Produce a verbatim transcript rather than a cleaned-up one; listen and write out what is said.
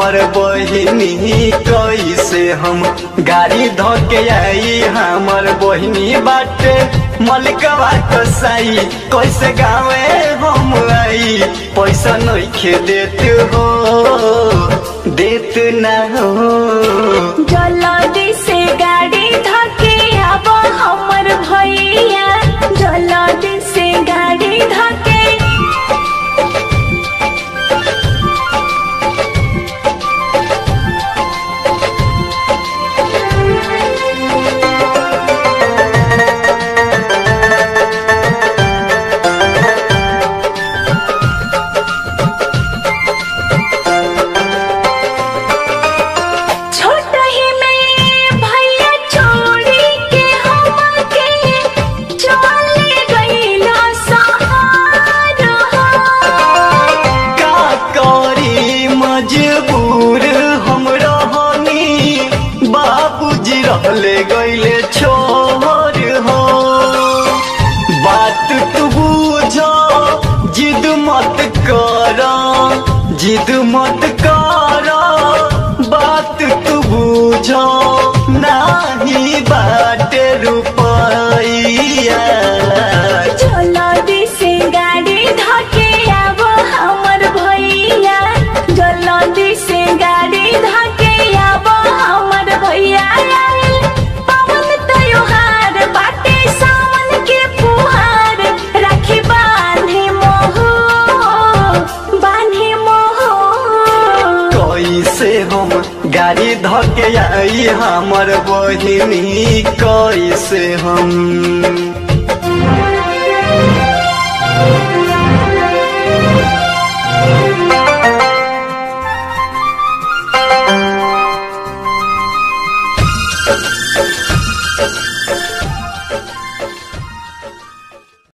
हमर बहिनी कैसे हम गाड़ी धोके आई हमर बहिनी बाटे मलिकवा कसाई कैसे गावे हम आई पैसा नहीं देत हो देत ना हो जल्दी से गाड़ी धोके आब हमर भैया जल्दी से गाड़ी धोके ले गईले छोर हो बात तू बुझो जिद मत करो जिद मत करो बात तू बुझो नहीं बाटे रुपया जल्दी से गाड़ी धोके आब हमर भैया जल्दी से गाड़ी धोके आब हमर भैया हम गाड़ी धोके आई हमर बहिनी कैसे हम